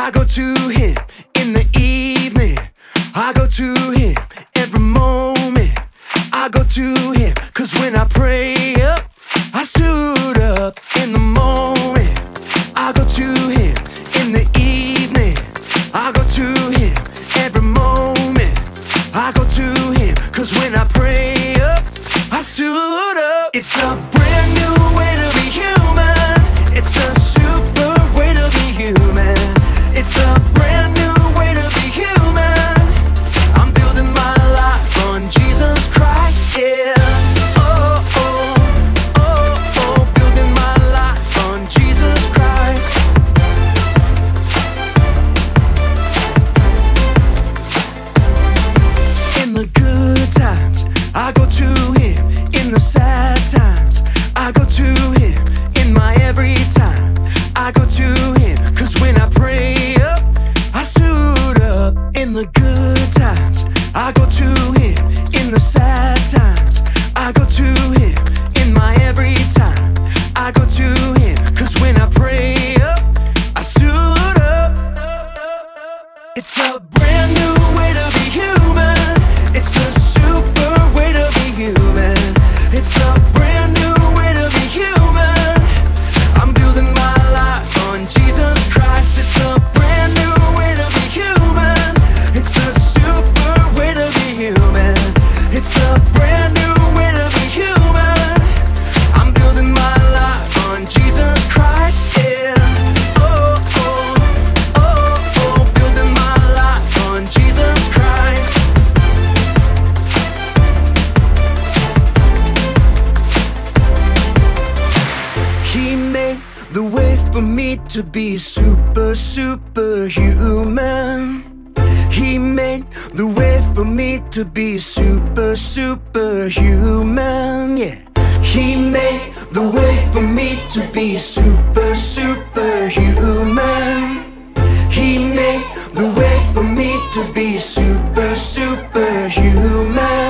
I go to Him in the evening. I go to Him every moment. I go to Him, 'cause when I pray up, I suit up in the moment. I go to Him in the evening. I go to Him every moment. I go to Him, 'cause when I pray up, I suit up. It's a brand new way to be human. It's a super way to be human. It's a brand new way to be human. I'm building my life on Jesus Christ, yeah. Oh, oh, oh, oh, building my life on Jesus Christ. In the good times, I go to Him. In the sad times, I go to Him. In my every time, I go to Him, 'cause when I pray up, I suit up. In the good times, I go to Him. In the sad times, I go to Him. In my every time, I go to Him, 'cause when I pray up, I suit up. It's a brand new way to be human. It's the super way to be human. It's a brand new way to be human. I'm building my life on Jesus Christ. It's a brand new way to be human. It's the super way to be human. It's a brand new way to be human. I'm building my life on Jesus Christ, yeah. Oh, oh, oh, oh, building my life on Jesus Christ. He made the way for me to be superhuman. He made the way for me to be superhuman, yeah. He made the way for me to be superhuman. He made the way for me to be superhuman.